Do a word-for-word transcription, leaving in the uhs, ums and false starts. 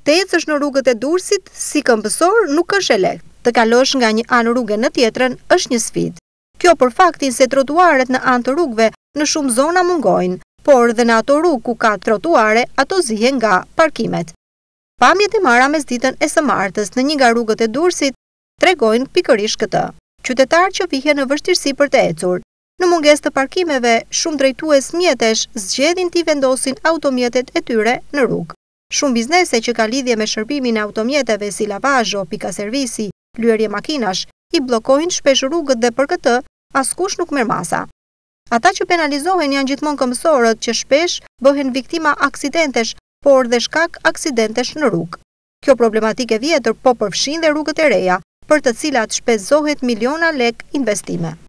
Të ecësh në rrugët e Durrësit si këmbësor nuk është e lehtë. Të kalosh nga një anë rruge në tjetrën është një sfidë. Kjo për faktin se trotuaret në anë të rrugëve në shumë zona mungojnë, por dhe në ato rrugë ku ka trotuare, ato zihen nga parkimet. Pamjet e marra mesditën e së martës në një nga rrugët e Durrësit tregojnë pikërisht këtë. Qytetarë që vihen në vështirësi për të ecur. Në mungesë të parkimeve, shumë drejtues mjetesh zgjedhin t'i vendosin automjetet e tyre në rrugë. Shumë biznese që ka lidhje me shërbimin e automjeteve si lavazho, pika servisi, lyerje makinash, i bllokojnë shpesh rrugët dhe për këtë askush nuk merr masa. Ata që penalizohen janë gjithmonë këmbësorët që shpesh bëhen viktima aksidentesh, por dhe shkak aksidentesh në rrugë. Kjo problematikë e vjetër po përfshin dhe rrugët e reja, për të cilat shpenzohet miliona lek investime.